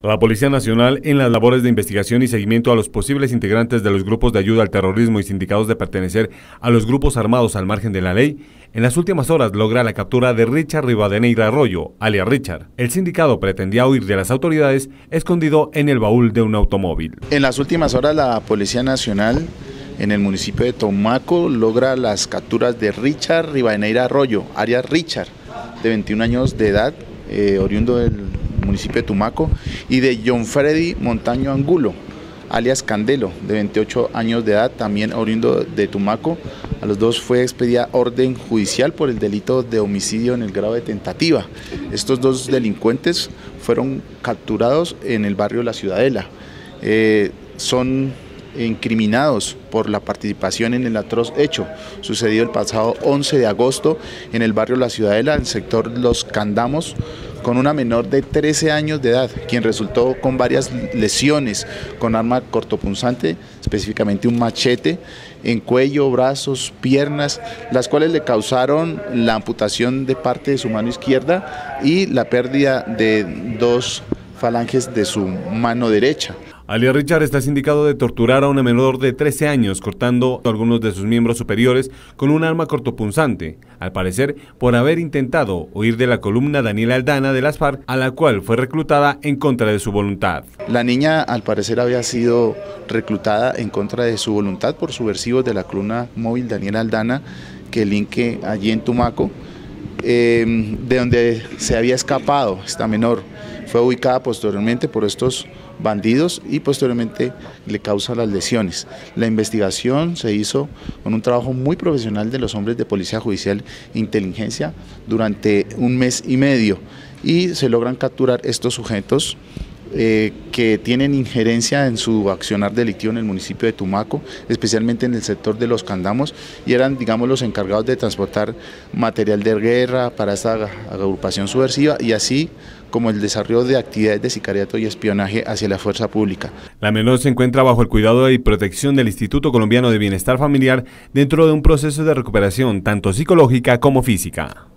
La Policía Nacional, en las labores de investigación y seguimiento a los posibles integrantes de los grupos de ayuda al terrorismo y sindicados de pertenecer a los grupos armados al margen de la ley, en las últimas horas logra la captura de Richard Rivadeneira Arroyo, alias Richard. El sindicado pretendía huir de las autoridades escondido en el baúl de un automóvil. En las últimas horas la Policía Nacional en el municipio de Tumaco logra las capturas de Richard Rivadeneira Arroyo, alias Richard, de 21 años de edad, oriundo del municipio de Tumaco, y de John Freddy Montaño Angulo, alias Candelo, de 28 años de edad, también oriundo de Tumaco. A los dos fue expedida orden judicial por el delito de homicidio en el grado de tentativa. Estos dos delincuentes fueron capturados en el barrio La Ciudadela. Son incriminados por la participación en el atroz hecho sucedido el pasado 11 de agosto en el barrio La Ciudadela, en el sector Los Candamos, con una menor de 13 años de edad, quien resultó con varias lesiones con arma cortopunzante, específicamente un machete, en cuello, brazos, piernas, las cuales le causaron la amputación de parte de su mano izquierda y la pérdida de 2 falanges de su mano derecha. Alias Richard está sindicado de torturar a una menor de 13 años, cortando a algunos de sus miembros superiores con un arma cortopunzante, al parecer por haber intentado huir de la columna Daniela Aldana de las FARC, a la cual fue reclutada en contra de su voluntad. La niña al parecer había sido reclutada en contra de su voluntad por subversivos de la columna móvil Daniela Aldana, que linque allí en Tumaco, de donde se había escapado esta menor. Fue ubicada posteriormente por estos bandidos y posteriormente le causa las lesiones. La investigación se hizo con un trabajo muy profesional de los hombres de Policía Judicial e Inteligencia durante 1 mes y medio y se logran capturar estos sujetos que tienen injerencia en su accionar delictivo en el municipio de Tumaco, especialmente en el sector de Los Candamos, y eran, digamos, los encargados de transportar material de guerra para esta agrupación subversiva y así como el desarrollo de actividades de sicariato y espionaje hacia la fuerza pública. La menor se encuentra bajo el cuidado y protección del Instituto Colombiano de Bienestar Familiar dentro de un proceso de recuperación tanto psicológica como física.